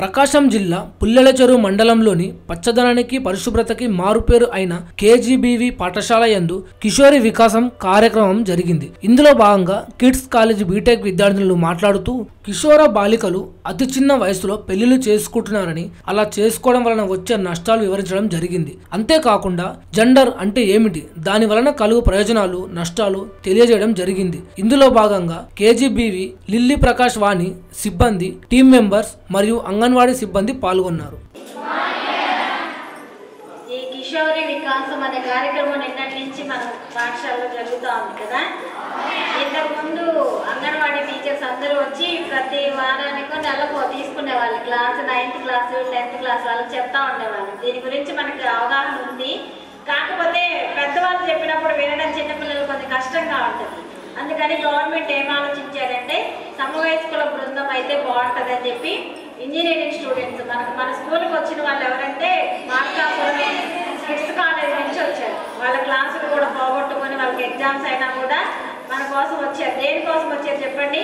ప్రకాశం జిల్లా పుల్లెలచెరువు మండలంలోని పచ్చదనానికి పరిశుభ్రతకి మారుపేరు అయిన కేజీబీవీ పాఠశాల యందు కిషోరి వికాసం కార్యక్రమం జరిగింది. ఇందులో భాగంగా కిడ్స్ కాలేజ్ బీటెక్ విద్యార్థులు మాట్లాడుతూ కిషోర బాలికలు అతి చిన్న వయసులో పెళ్లిళ్లు చేసుకుంటున్నారని, అలా చేసుకోవడం వలన వచ్చే నష్టాలు వివరించడం జరిగింది. అంతేకాకుండా జెండర్ అంటే ఏమిటి, దాని వలన కలుగు ప్రయోజనాలు నష్టాలు తెలియజేయడం జరిగింది. ఇందులో భాగంగా కేజీబీవీ లిల్లీ ప్రకాష్ వాణి సిబ్బంది, టీం మెంబర్స్ మరియు అంగన్వాడీ సిబ్బంది పాల్గొన్నారు. ఈ కిషోరి వికాసం అనే కార్యక్రమం నిన్నటి నుంచి మన పాఠశాలలో జరుగుతూ ఉంది కదా. ఇంతకుముందు అంగన్వాడీ టీచర్స్ అందరూ వచ్చి ప్రతి వారానికి నెలకు తీసుకునేవాళ్ళు class, 9th class 10th class వాళ్ళకి చెప్తా ఉండేవాళ్ళు. దీని గురించి మనకి అవగాహన ఉంది. కాకపోతే పెద్దవాళ్ళు చెప్పినప్పుడు వినడం చిన్నపిల్లలు కొంచెం కష్టంగా ఉంటుంది. అందుకని గవర్నమెంట్ ఏం ఆలోచించారంటే సమవయస్కుల బృందం అయితే బాగుంటుందని చెప్పి ఇంజనీరింగ్ స్టూడెంట్స్ మన స్కూల్కి వచ్చిన వాళ్ళు ఎవరంటే మార్కాపురం కిడ్స్ కాలేజ్ నుంచి వచ్చారు. వాళ్ళ క్లాసులు కూడా పోగొట్టుకొని వాళ్ళకి ఎగ్జామ్స్ అయినా కూడా మన కోసం వచ్చారు. దేనికోసం వచ్చారు చెప్పండి?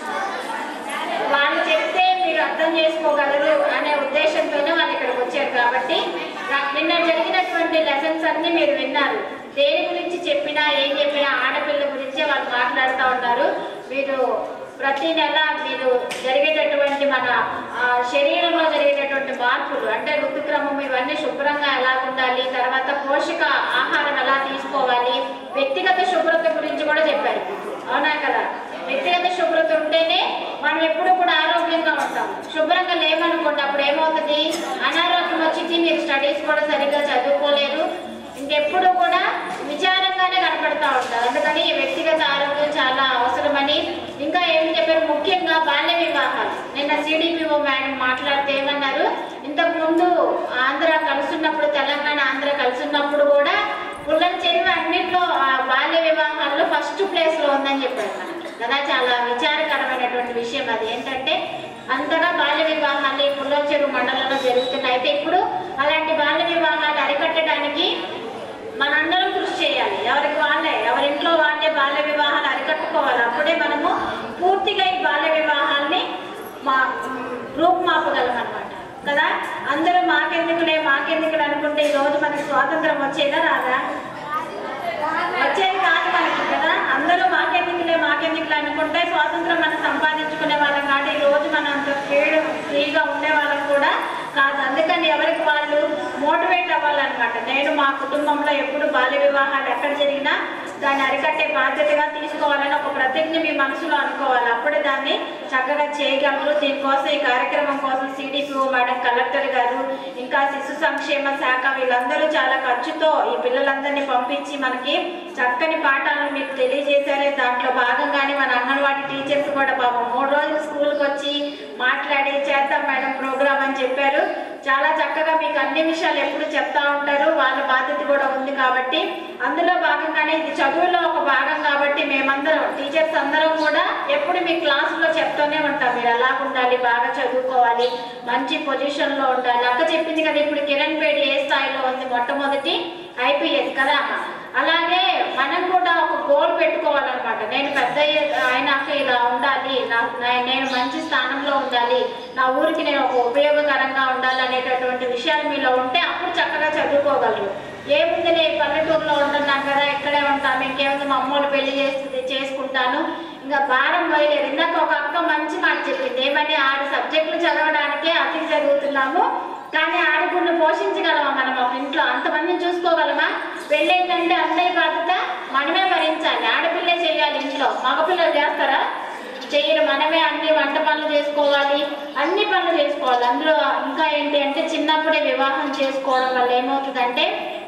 వాళ్ళు చెప్తే మీరు అర్థం చేసుకోగలరు అనే ఉద్దేశంతోనే వాళ్ళు ఇక్కడికి వచ్చారు. కాబట్టి నిన్న జరిగినటువంటి లెసన్స్ అన్నీ మీరు విన్నారు. దేని గురించి చెప్పినా ఏం చెప్పినా ఆడపిల్ల గురించే వాళ్ళు మాట్లాడుతూ ఉంటారు. మీరు ప్రతి నెల మీరు జరిగేటటువంటి మన శరీరంలో జరిగేటటువంటి మార్పులు అంటే ఋతుక్రమం ఇవన్నీ శుభ్రంగా ఎలా ఉండాలి, తర్వాత పోషక ఆహారం ఎలా తీసుకోవాలి, వ్యక్తిగత శుభ్రత గురించి కూడా చెప్పారు. అవునా కదా? వ్యక్తిగత శుభ్రత ఉంటేనే మనం ఎప్పుడు కూడా ఆరోగ్యంగా ఉంటాం. శుభ్రంగా లేమనుకోండి, అప్పుడు ఏమవుతుంది, అనారోగ్యం వచ్చి మీరు స్టడీస్ కూడా సరిగ్గా చదువుకోలేరు, ఇంకెప్పుడు కూడా విచారంగానే కనపడతా ఉంటారు. అందుకని వ్యక్తిగత ఆరోగ్యం చాలా అవసరమని ఇంకా ఏమి చెప్పారు, ముఖ్యంగా బాల్య వివాహాలు. నిన్న సిడిపిఓ మేడం మాట్లాడితే ఏమన్నారు, ఇంతకుముందు ఆంధ్ర కలుసున్నప్పుడు, తెలంగాణ ఆంధ్ర కలుసున్నప్పుడు కూడా పుల్లెలచెరువు అన్నింటిలో బాల్య వివాహాల్లో ఫస్ట్ ప్లేస్లో ఉందని చెప్పారు మనకి కదా. చాలా విచారకరమైనటువంటి విషయం అది. ఏంటంటే అంతగా బాల్య వివాహాలు ఈ పుల్లెలచెరువు మండలంలో జరుగుతున్నాయి. అయితే ఇప్పుడు అలాంటి బాల్య వివాహాలు అరికట్టడానికి మనందరం కృషి చేయాలి. ఎవరికి వాళ్ళే, ఎవరింట్లో వాళ్ళే బాల్య వివాహాలు అరికట్టుకోవాలి. అప్పుడే మనము పూర్తిగా ఈ బాల్య వివాహాల్ని రూపుమాపగలం అన్నమాట కదా. అందరూ మాకెందుకులే అనుకుంటే ఈరోజు మనకి స్వాతంత్రం వచ్చేదా రాదా? వచ్చేది కాదు మనకి కదా. అందరూ మాకెందుకులే అనుకుంటే స్వాతంత్రం మనం సంపాదించుకునే వాళ్ళం కాదు. ఈరోజు మనం అంత ఫ్రీగా ఉండే వాళ్ళం కూడా కాదు. అందుకని ఎవరికి వాళ్ళు మోటివేట్ అవ్వాలన్నమాట. నేను మా కుటుంబంలో ఎప్పుడు బాల్య వివాహాలు ఎక్కడ జరిగినా దాన్ని అరికట్టే బాధ్యతగా తీసుకోవాలని ఒక ప్రతిజ్ఞ మీ మనసులో అనుకోవాలి. అప్పుడే దాన్ని చక్కగా చేయగలరు. దీనికోసం ఈ కార్యక్రమం కోసం సిడిపిఓ మేడం, కలెక్టర్ గారు, ఇంకా శిశు సంక్షేమ శాఖ వీళ్ళందరూ చాలా ఖర్చుతో ఈ పిల్లలందరినీ పంపించి మనకి చక్కని పాఠాలను మీకు తెలియజేశారే. దాంట్లో భాగంగానే మన అంగన్వాడీ టీచర్స్ కూడా పాపం 3 రోజులు స్కూల్కి వచ్చి మాట్లాడి చేద్దాం మేడం ప్రోగ్రామ్ అని చెప్పారు. చాలా చక్కగా మీకు అన్ని విషయాలు ఎప్పుడు చెప్తా ఉంటారు. వాళ్ళ బాధ్యత కూడా ఉంది కాబట్టి అందులో భాగంగానే ఇది చదువులో ఒక భాగం కాబట్టి మేమందరం టీచర్స్ అందరం కూడా ఎప్పుడు మీ క్లాసులో చెప్తూనే ఉంటాం, మీరు ఎలా ఉండాలి, బాగా చదువుకోవాలి, మంచి పొజిషన్లో ఉండాలి. అక్క చెప్పింది కదా, ఇప్పుడు కిరణ్ బేడి ఏ స్థాయిలో ఉంది, మొట్టమొదటి IPS కదా. అలాగే మనం కూడా ఒక గోల్ పెట్టుకోవాలన్నమాట. నేను పెద్ద అయినాక ఇలా ఉండాలి, నేను మంచి స్థానంలో ఉండాలి, నా ఊరికి నేను ఒక ఉపయోగకరంగా ఉండాలి అనేటటువంటి విషయాలు మీలో ఉంటే అప్పుడు చక్కగా చదువుకోగలరు. ఏముంది, నేను పల్లెటూరులో ఉంటున్నాను కదా, ఇక్కడే ఉంటాను, ఇంకేముంది మా అమ్మోళ్ళు పెళ్లి చేసుకుంటాను, ఇంకా భారం పోయలేదు. ఇందాక ఒక అక్క మంచి మాట చెప్పింది, ఏమని 6 సబ్జెక్టులు చదవడానికే అతి చదువుతున్నాము, కానీ ఆడగుళ్ళు పోషించగలమా మనం ఒక ఇంట్లో? అంతమందిని చూసుకోగలమా? పెళ్ళేంటంటే అందరి బాధ్యత మనమే భరించాలి. ఆడపిల్లే చేయాలి ఇంట్లో, మగపిల్లలు చేస్తారా? చేయరు. మనమే అన్ని వంట పనులు చేసుకోవాలి, అన్ని పనులు చేసుకోవాలి. అందులో ఇంకా ఏంటి అంటే చిన్నప్పుడే వివాహం చేసుకోవడం వల్ల ఏమవుతుందంటే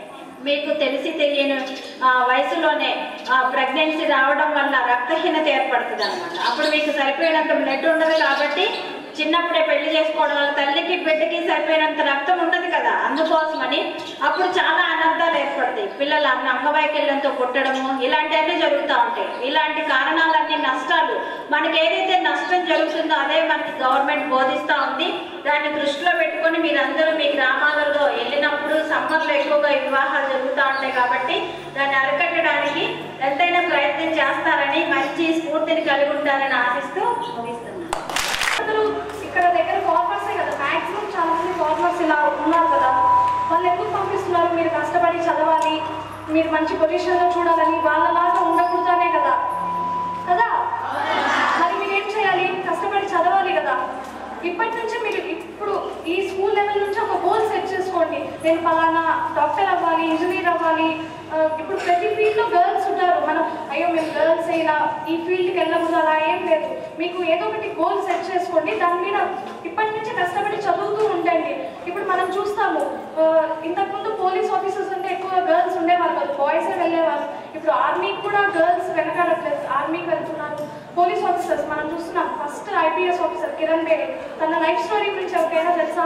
మీకు తెలిసి తెలియని వయసులోనే ప్రెగ్నెన్సీ రావడం వల్ల రక్తహీనత ఏర్పడుతుంది అన్నమాట. అప్పుడు మీకు సరిపోయినంత బ్లడ్ ఉండదు కాబట్టి చిన్నప్పుడే పెళ్లి చేసుకోవడం వల్ల తల్లికి బిడ్డకి సరిపోయినంత రక్తం ఉండదు కదా. అందుకోసమని అప్పుడు చాలా అనర్థాలు ఏర్పడతాయి. పిల్లలు అంగవైకల్యంతో పుట్టడము ఇలాంటివన్నీ జరుగుతూ ఉంటాయి. ఇలాంటి కారణాలన్నీ నష్టాలు, మనకి ఏదైతే నష్టం జరుగుతుందో అదే మనకి గవర్నమెంట్ బోధిస్తూ ఉంది. దాన్ని దృష్టిలో పెట్టుకొని మీరందరూ మీ గ్రామాలలో వెళ్ళినప్పుడు సమ్మర్లో ఎక్కువగా వివాహాలు జరుగుతూ ఉంటాయి కాబట్టి దాన్ని అరికట్టడానికి ఎంతైనా ప్రయత్నం చేస్తారని, మంచి స్ఫూర్తిని కలిగి ఉంటారని ఆశిస్తూ ముగిస్తున్నాను. ఇక్కడ దగ్గర కాపర్సే కదా మ్యాక్స్ చూస్తున్నారు మీరు కష్టపడి చదవాలి, మీరు మంచి పొజిషన్లో చూడాలని, వాళ్ళలాగా ఉండకూడదనే కదా కదా. మరి మీరు ఏం చేయాలి? కష్టపడి చదవాలి కదా. ఇప్పటి నుంచి మీరు ఇప్పుడు ఈ స్కూల్ లెవెల్ నుంచి ఒక గోల్ సెట్ చేసుకోండి. నేను ఫలానా డాక్టర్ అవ్వాలి, ఇంజనీర్ అవ్వాలి. ఇప్పుడు ప్రతి ఫీల్డ్లో గర్ల్స్ ఉంటారు. మనం అయ్యో మేము గర్ల్స్ అయినా ఈ ఫీల్డ్కి వెళ్ళకూడదు అలా ఏం లేదు. మీకు ఏదో ఒకటి గోల్ సెట్ చేసుకోండి, దాని మీద ఇప్పటి నుంచి కష్టపడి చదువుతూ ఉండండి. ఇప్పుడు మనం చూస్తాము ఇంతకుముందు పోలీస్ ఆఫీసర్స్ అంటే ఎక్కువ గర్ల్స్ ఉండేవాళ్ళు కాదు, బాయ్సే వెళ్ళేవాళ్ళు. ఇప్పుడు ఆర్మీకి కూడా గర్ల్స్ వెనకాడట్లేదు, ఆర్మీకి వెళ్తున్నారు. పోలీస్ ఆఫీసర్స్ మనం చూస్తున్నాం. First IPS officer Kiran Bedi, తన లైఫ్ స్టోరీ గురించి ఎవరికైనా తెలుసా?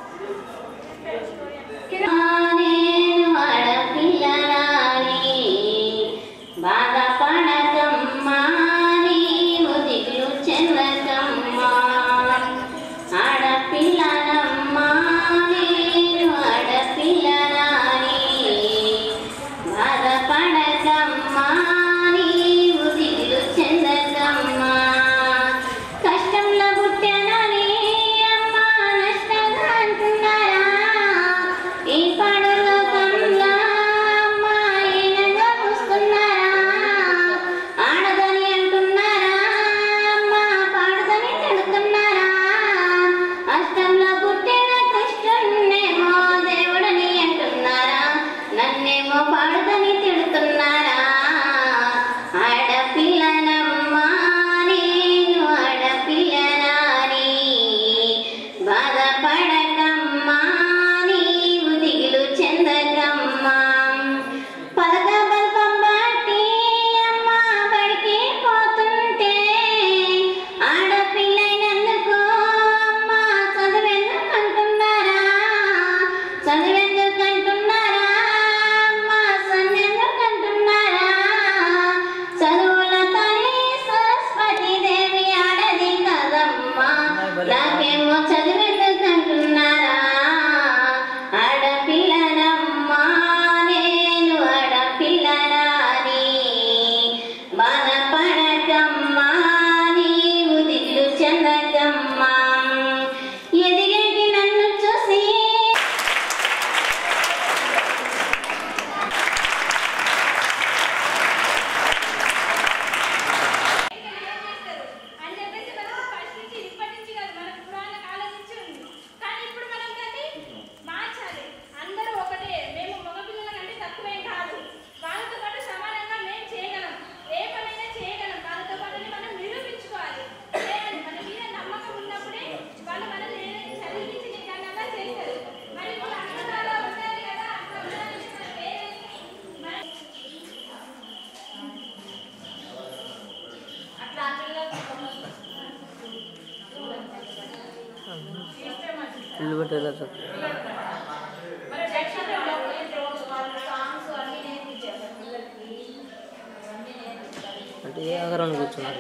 అంటే ఏ ఆధారాన్ని కూర్చున్నారు?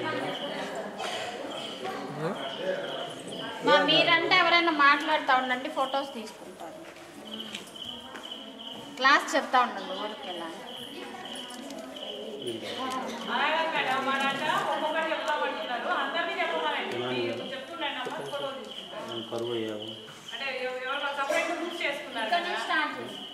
మీరంటే ఎవరైనా మాట్లాడుతూ ఉండండి, ఫొటోస్ తీసుకుంటారు. క్లాస్ చెప్తా ఉండండి ఊరికి వెళ్ళాలి. కరువు ఇక్కడ నుంచి స్టార్ట్ చేస్తాం.